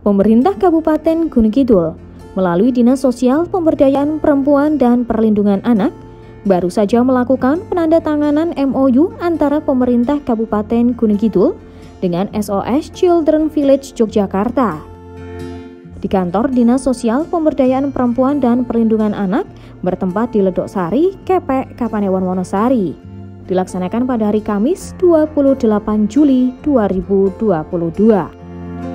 Pemerintah Kabupaten Gunung Kidul melalui Dinas Sosial Pemberdayaan Perempuan dan Perlindungan Anak baru saja melakukan penandatanganan MOU antara pemerintah Kabupaten Gunung Kidul dengan SOS Children Village Yogyakarta. Di kantor Dinas Sosial Pemberdayaan Perempuan dan Perlindungan Anak bertempat di Ledok Sari, Kepek, Kapanewon, Wonosari. Dilaksanakan pada hari Kamis 28 Juli 2022.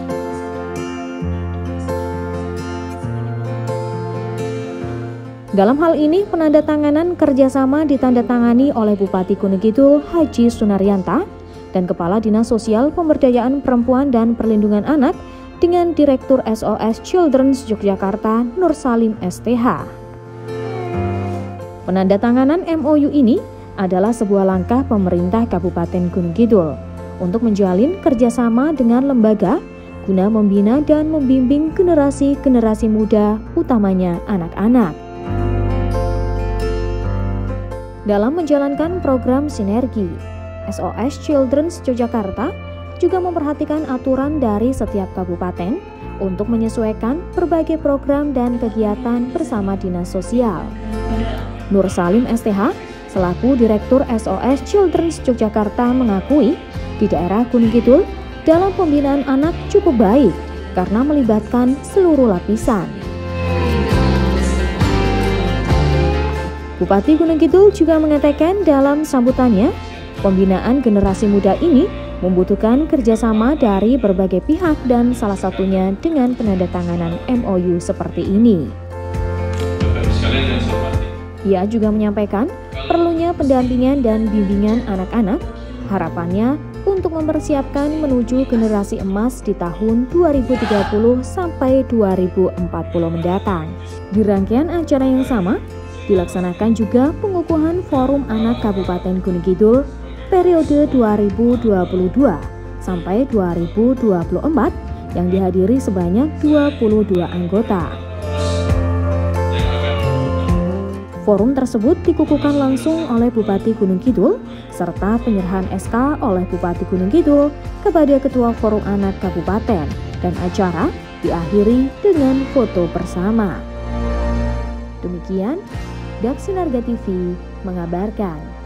Dalam hal ini, penandatanganan kerjasama ditandatangani oleh Bupati Gunung Kidul Haji Sunaryanta dan Kepala Dinas Sosial Pemberdayaan Perempuan dan Perlindungan Anak dengan Direktur SOS Children Yogyakarta Nur Salim STH. Penandatanganan MOU ini adalah sebuah langkah pemerintah Kabupaten Gunung Kidul untuk menjalin kerjasama dengan lembaga guna membina dan membimbing generasi-generasi muda, utamanya anak-anak. Dalam menjalankan program sinergi, SOS Children Yogyakarta juga memperhatikan aturan dari setiap kabupaten untuk menyesuaikan berbagai program dan kegiatan bersama Dinas Sosial. Nur Salim STH, selaku Direktur SOS Children Yogyakarta mengakui di daerah Gunung Kidul dalam pembinaan anak cukup baik karena melibatkan seluruh lapisan. Bupati Gunung Kidul juga mengatakan dalam sambutannya, pembinaan generasi muda ini membutuhkan kerjasama dari berbagai pihak dan salah satunya dengan penandatanganan MOU seperti ini. Ia juga menyampaikan perlunya pendampingan dan bimbingan anak-anak, harapannya untuk mempersiapkan menuju generasi emas di tahun 2030 sampai 2040 mendatang. Di rangkaian acara yang sama, dilaksanakan juga pengukuhan Forum Anak Kabupaten Gunung Kidul periode 2022 sampai 2024 yang dihadiri sebanyak 22 anggota. Forum tersebut dikukuhkan langsung oleh Bupati Gunung Kidul serta penyerahan SK oleh Bupati Gunung Kidul kepada Ketua Forum Anak Kabupaten dan acara diakhiri dengan foto bersama. Demikian, Dak Sinarga TV mengabarkan.